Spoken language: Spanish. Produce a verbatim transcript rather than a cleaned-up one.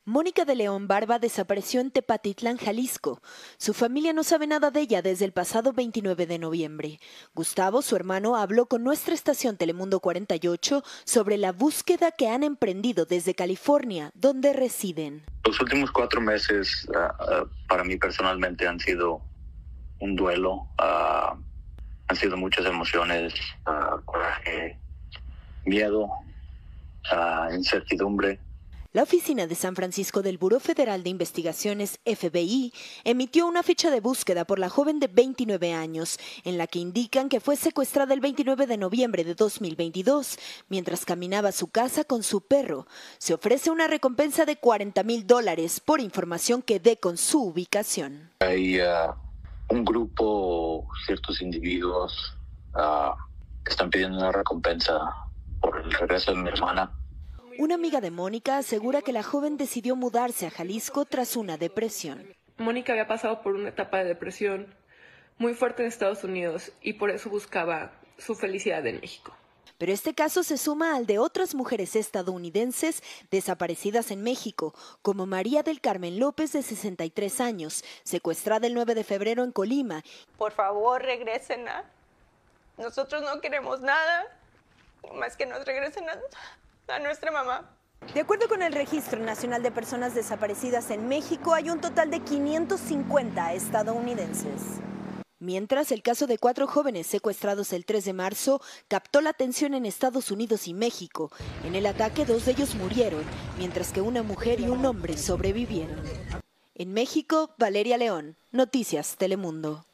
Mónica de León Barba desapareció en Tepatitlán, Jalisco. Su familia no sabe nada de ella desde el pasado veintinueve de noviembre. Gustavo, su hermano, habló con nuestra estación Telemundo cuarenta y ocho sobre la búsqueda que han emprendido desde California, donde residen. Los últimos cuatro meses uh, uh, para mí personalmente han sido un duelo. Uh, han sido muchas emociones, uh, coraje, miedo, uh, incertidumbre. La oficina de San Francisco del Buró Federal de Investigaciones, F B I, emitió una ficha de búsqueda por la joven de veintinueve años, en la que indican que fue secuestrada el veintinueve de noviembre de dos mil veintidós, mientras caminaba a su casa con su perro. Se ofrece una recompensa de cuarenta mil dólares por información que dé con su ubicación. Hay uh, un grupo, ciertos individuos, uh, que están pidiendo una recompensa por el regreso de mi hermana. Una amiga de Mónica asegura que la joven decidió mudarse a Jalisco tras una depresión. Mónica había pasado por una etapa de depresión muy fuerte en Estados Unidos y por eso buscaba su felicidad en México. Pero este caso se suma al de otras mujeres estadounidenses desaparecidas en México, como María del Carmen López, de sesenta y tres años, secuestrada el nueve de febrero en Colima. Por favor, regresen a... Nosotros no queremos nada, más que nos regresen a... a nuestra mamá. De acuerdo con el Registro Nacional de Personas Desaparecidas en México, hay un total de quinientos cincuenta estadounidenses. Mientras, el caso de cuatro jóvenes secuestrados el tres de marzo captó la atención en Estados Unidos y México. En el ataque, dos de ellos murieron, mientras que una mujer y un hombre sobrevivieron. En México, Valeria León, Noticias Telemundo.